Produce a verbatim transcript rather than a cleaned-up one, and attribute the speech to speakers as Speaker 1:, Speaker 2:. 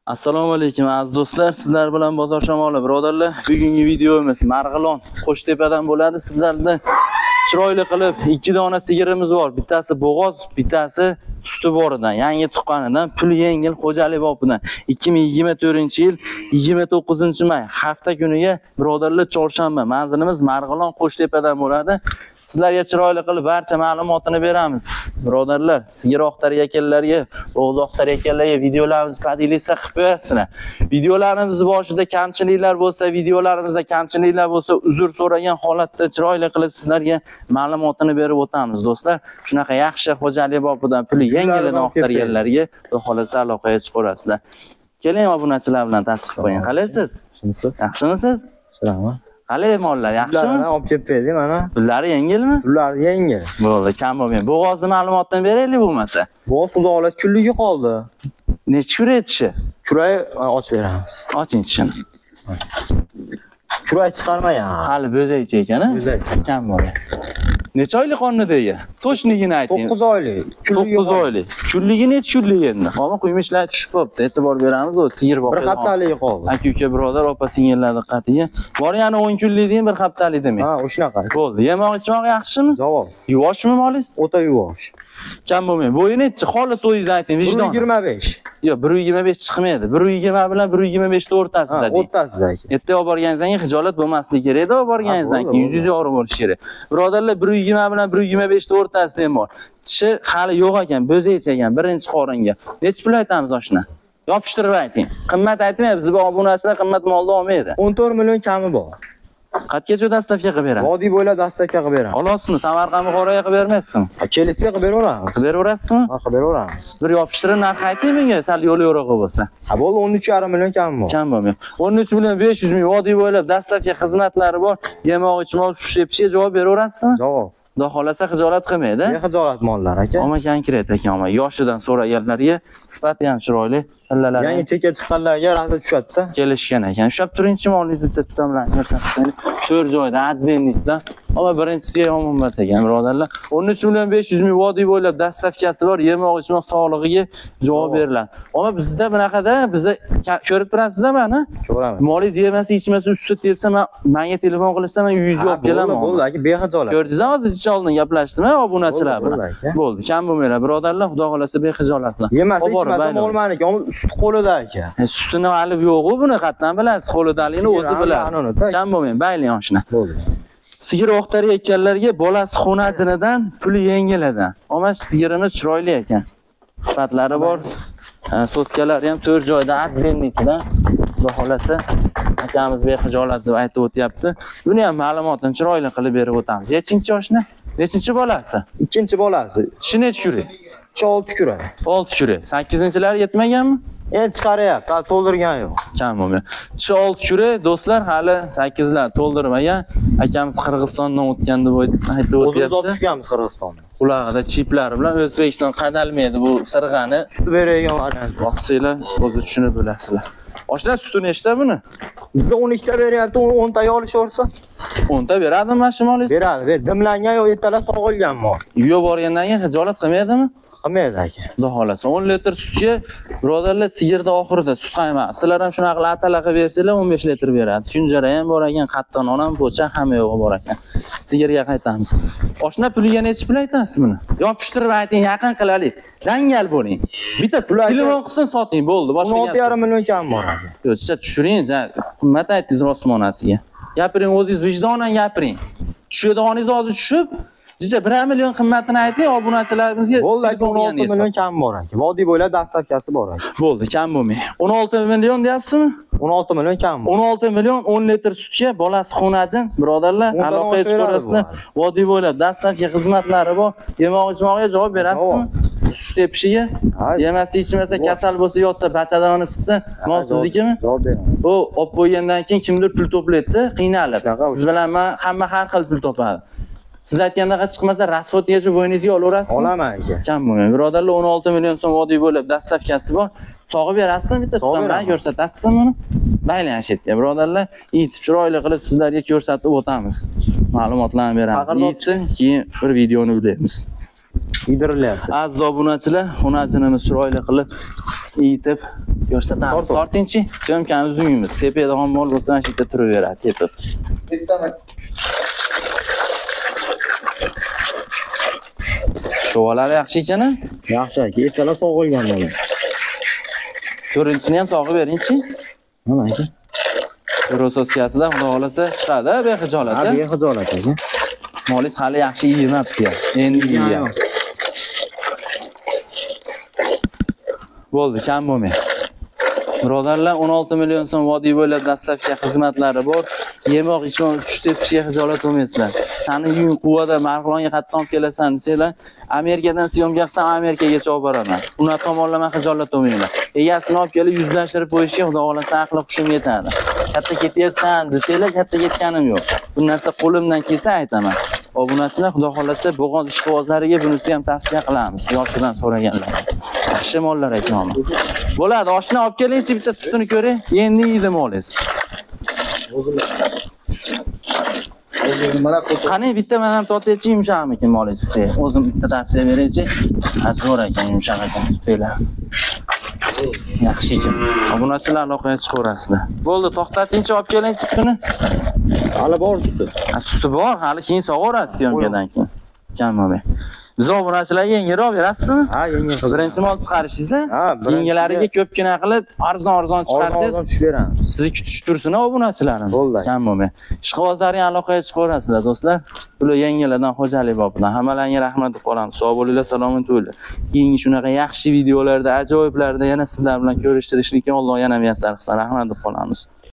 Speaker 1: Assalomu alaykum aziz do'stlar, sizlar bilan bozor shamoli birodarlar. Bugungi videomiz Marg'ilon Qo'shtepadan bo'ladi. Sizlarda chiroyli qilib ikki dona sigirimiz bor. Bittasi bo'g'oz, bittasi suti boridan, yangi tuqqanidan, pul yengil xo'jalik bobidan. ikki ming yigirma to'rtinchi yil yigirma to'qqizinchi may hafta kuniga birodarlar chorshanba. Manzilimiz Marg'ilon Qo'shtepadan bo'ladi. Sizlarga chiroyli qilib barcha ma'lumotini beramiz. Birodarlar, sigir oqtarayotganlarga, bo'g'oz oqtarayotganlarga videolarimizni podilisa qilib berasizlar. Videolarimiz boshida kamchiliklar bo'lsa, videolarimizda kamchiliklar bo'lsa, uzr so'ragan holatda chiroyli qilib sizlarga ma'lumotini berib o'tamiz, do'stlar. Shunaqa yaxshi xo'jalik bobidan puli yengilini oqtarganlarga xudo xolasa aloqaga chiqarasizlar. Keling, obunachilar bilan tasdiq qo'ying. Qalaysiz? Yaxshimisiz?
Speaker 2: Salom.
Speaker 1: Qalay mollar, yaxshimi?
Speaker 2: Ularni olib kelib berdim mana.
Speaker 1: Pullari yengilmi?
Speaker 2: Pullari yengil.
Speaker 1: Bo'ldi, kam bo'lgan. Bo'g'ozni ma'lumotdan beraylik bo'lmasa.
Speaker 2: Bo'g'oz xudo xohlasa kunligi qoldi.
Speaker 1: Necha kuray tishi?
Speaker 2: Kuray ochib beramiz.
Speaker 1: Oching tishini.
Speaker 2: Kuray chiqarmagan.
Speaker 1: Hali bo'zaychi ekan-a?
Speaker 2: Bo'zaychi.
Speaker 1: Kam bo'lgan. Necha oylik qonnidagi? To'shligini ayting.
Speaker 2: to'qqiz oylik.
Speaker 1: to'qqiz oylik. Kunligi necha kunlik endi? Hozir quymishlari tushib qolibdi. E'tibor beramiz, o sigir boqadi.
Speaker 2: Bir haftaligi qoldi.
Speaker 1: Aka-uka birodar, opa-singillar diqqatiga. Bor yana o'n kunlik deyin, bir haftalik demak.
Speaker 2: Ha, o'shanaqa.
Speaker 1: Bo'ldi. Yemoq ichmoq yaxshimi?
Speaker 2: Javob.
Speaker 1: Yuvoshmi molingiz?
Speaker 2: O'ta yuvosh.
Speaker 1: Kam bo'lmang. Bo'yi necha? Xolis o'zingiz ayting, vijdon.
Speaker 2: bir yuz yigirma besh.
Speaker 1: Yo'q, bir yuz yigirma besh chiqmaydi. bir yuz yigirma bilan bir yuz yigirma besh ta o'rtasida
Speaker 2: Ha, o'rtasida.
Speaker 1: Erta olib borganingizdan keyin hijolat bo'lmasligi kerak-da, olib borganingizdan keyin yuz yuz yorug' bo'lishi kerak. Birodarlar, bir yuz yigirma bilan bir yuz yigirma besh ta o'rtasida ham bor. Tishi hali yo'q ekan, bo'zaychi ekan, birinchi qoringa. Necha pul aytamiz oshna? Yopishtirib ayting. Qimmat aytmayapsiz, biz obunachilar qimmat molni olmaydi.
Speaker 2: o'n to'rt million kami bor.
Speaker 1: Qatgacha dastavka qilib berasiz?
Speaker 2: Vodiy bo'ylab dastavka qilib beramiz.
Speaker 1: Olasizmi? Samarqand Buxoroga qilib bermaysizmi?
Speaker 2: Kelishga qilib beraveramiz.
Speaker 1: Qilib beraverasizmi?
Speaker 2: Ha, qilib beraveramiz.
Speaker 1: Bir yopishtirib narx ayting menga, sal yo'l yo'rig'i bo'lsa.
Speaker 2: Ha, bo'ldi, o'n uch yarim million kami bor.
Speaker 1: Kam bo'lmaydi. o'n uch million besh yuz ming vodiy bo'ylab dastavka xizmatlari bor. Yemoq, ichmoq, shu-shepshiga javob beraverasizmi?
Speaker 2: Javob.
Speaker 1: Xudo xolasa xijolat qilmaydi.
Speaker 2: Bexijolat mollar aka.
Speaker 1: Oma konkret ekan, oma yoshidan so'raganlarga sifati ham chiroyli, kallalari.
Speaker 2: Yangi cheka chiqqanlarga rahmat tushadi-da.
Speaker 1: Kelishgan ekan. Ushlab turingchi molingizni bitta tutamlan ko'rsatib. to'rt joyda advennisdan. Ama birinchisiga yomon emas ekan, birodarlar. o'n uch million besh yuz ming vodiy bo'ylab dastavkasi bor, yemoq, ichmoq sog'lig'iga javob beriladi. Ama bizda bunaqada, bizda ko'rib turasizlar mana.
Speaker 2: Ko'raman.
Speaker 1: Molingiz yemasa, ichmasa, usti tepsa, men menga telefon qilishsa, men yuz olib kelaman.
Speaker 2: Bo'ldi, aka, bexijolat.
Speaker 1: Ko'rdingizmi, hozircha oldin gaplashdimmi obunachilar bilan? Bo'ldi, kam bo'lmaylar, birodarlar, xudo xolasa bexijolat bilan.
Speaker 2: Yemasa, ichmasa olmaniki, ammo sut qo'lida aka.
Speaker 1: Sutini olib yo'q-ku, buni qatdan bilasiz, qo'lidaligini o'zi biladi. Kam bo'lmaydi, bayling oshna.
Speaker 2: Bo'ldi.
Speaker 1: Sigir oqtarayotganlarga bolasi xonasinidan puli yengilidan. Ammo sigirimiz chiroyli ekan. Sifatlari bor. Sotkalari ham to'rt joyda advennisidan. Xudo xolasa akamiz bexijolat deb aytib o'tyapti. Buni ham ma'lumotini chiroyli qilib berib o'tamiz. Nechinchi yoshni? Nechinchi bolasi?
Speaker 2: Ikkinchi bolasi.
Speaker 1: Tishi necha kuri?
Speaker 2: olti kura.
Speaker 1: olti kuri. sakkizinchilari yetmaganmi?
Speaker 2: Endi chiqaryapti, hali to'ldirgan yo'q.
Speaker 1: Kam bo'lgan. Tishi olti kuri, do'stlar, hali sakkizlar to'ldirmagan. Akamiz Qirg'izistondan o'tgan deb aytib o'tyapti.
Speaker 2: O'zimiz olib tushganmiz Qirg'izistondan.
Speaker 1: Qulog'ida chiplari bilan O'zbekiston qadalmaydi bu sirg'ani.
Speaker 2: Sut beradigan variant.
Speaker 1: Boqsanglar, o'zi tushunib bilasizlar. Oshlar suti nechta buni?
Speaker 2: Bizda o'n ikkita beryapti, o'n ta olishaversa.
Speaker 1: o'n ta beradimi mashiningiz?
Speaker 2: Beradi, ber. Dimlangan yo'q, ertalab sog'ilganmi?
Speaker 1: Uyga borgandan keyin hijolat qilmaydimi?
Speaker 2: Qilmaydi aka.
Speaker 1: Xudo xolasa o'n litr sutga birodarlar sigirda oxirida sut qaymoq. Sizlar ham shunaqa atala qilib bersanglar o'n besh litr beradi. Shunjara ham bor ekan, qatton ham, po'cha hamma yo'g'i bor ekan. Sigirga qaytamiz. Oshna puliga necha pul aytasiz buni? Yopishtirib ayting, yaqin qilaylik. Dangal bo'ling. Bitta telefon qilsin soting, bo'ldi. Boshqa
Speaker 2: o'n olti yarim million kam bor aka.
Speaker 1: Yo'q, siz tushiring, qimmat aytdingiz rostmonasiga. Gapiring, o'zingiz vijdonan gapiring. Tushadiganingiz hozir tushib, Jicha bir million qimmatini ayting, obunachilarimizga.
Speaker 2: Bo'ldi, o'n olti million kam bor aka. Vodiy bo'ylab dastavkasi bor aka.
Speaker 1: Bo'ldi, kam bo'lmay. o'n olti million deyapsizmi?
Speaker 2: o'n olti million kam bor.
Speaker 1: o'n olti million o'n litr sutga bolasi xonajin, birodarlar, aloqaga chiqarasizlar. Vodiy bo'ylab dastavka xizmatlari bor. Yemoq ichmoqga javob berasizmi? Sut tepishiga. Yemasa, ichmasa, kasal bo'lsa, yotsa, bachadoni chiqsa, mol siznikimi?
Speaker 2: Javob beraman.
Speaker 1: U olib qo'ygandan keyin kimdir pul to'playdi, qiynalib. Siz bilan men hamma har xil pul topadi. Siz aytgandaqa chiqmasa, rasxotgacha bo'yningizga olaverasiz.
Speaker 2: Olaman aka.
Speaker 1: Kam bo'lmaydi. Birodarlar, o'n olti million so'm vodiy bo'lib dastavkasi bor. Sog'ib berasizmi bitta tutamdan ko'rsatasizmi buni? Baylang ashetga, birodarlar. Yetib chiroyli qilib sizlarga ko'rsatib o'tamiz. Ma'lumotlarni beramiz. Yetsin, keyin bir videoni ulaymiz.
Speaker 2: Yedirilyapti.
Speaker 1: Aziz obunachilar, xonajinimiz chiroyli qilib yetib Ko'rsatamiz. Tortingchi, syomkani uzungimiz. Tepada ham mol bo'lsa, mana shu yerda turaveradi, tepib. Sho'valar yaxshi ekan-a?
Speaker 2: Yaxshi aka, ertalar sog'ilgan mana.
Speaker 1: To'rinchini ham sog'ib beringchi.
Speaker 2: Nima aka?
Speaker 1: Rososkasida xudo xolasa chiqadi, bexijolat.
Speaker 2: Ha, bexijolat aka.
Speaker 1: Molingiz hali yaxshi yeyapti. Endi yeyapti. Bo'ldi, kam bo'lmaydi. Birodarlar, o'n olti million so'm vodiy bo'ylab dastlabki xizmatlari bor. Yemoq, ichmoq, tush tepishga xijolat bo'lmaysizlar. Sani uying quvada Marg'ilonga qattiq olib kelasan desanglar, Amerikadan syomka qilsam Amerikagacha olib boraman. Uni tomonlama xijolat bo'lmanglar. Egasini olib kelib yuzlashtirib qo'yishga xudo xolasa aqli hushim yetadi. Katta ketyapsan desanglar, katta ketganim yo'q. Bu narsa qo'limdan kelsa aytaman. Obunachilar xudo xolasa bo'g'oz ishqibozlariga bunisi ham tavsiya qilamiz. Yoshidan so'raganlar. Yaxshi mollar ekan. Bo'ladi, oshni olib kelingchi, bitta sutini ko'ring. Endi yeydi molingiz. Qani bitta men ham totaychi yumshaqmikin molingiz suti. O'zim bitta tavsiya beraychi. Zo'r ekan yumshaq ekan sutlar. Yaxshi ekan. Obunachilar aloqaga chiqaverasizlar. Bo'ldi, to'xtatingchi, olib kelingchi sutini.
Speaker 2: Hali bor suti.
Speaker 1: Ha, suti bor, hali keyin sog'orasiz syomkadan keyin. Kamolmi? Biz obunachilarga yengilroq berasizmi?
Speaker 2: Ha, yengil.
Speaker 1: Birinchi mol chiqarishingizda,
Speaker 2: Ha,
Speaker 1: yengilariga ko'pgina qilib, arzon-arzon chiqarsangiz,
Speaker 2: Arzon tushib beramiz.
Speaker 1: sizni kutish tursin obunachilarim.
Speaker 2: Bo'ldi.
Speaker 1: Kamolmi? Ishqibozlarga aloqaga chiqaverasizlar, do'stlar. Bular yengilardan xo'jalik bobidan hammalarga rahmat deb qolamiz. Sog' bo'linglar, salomat bo'linglar. Keyingi shunaqa yaxshi videolarda, ajoyiblarda yana sizlar bilan ko'rishtirishlikka Alloh yana muyassar qilsin. Rahmat deb qolamiz.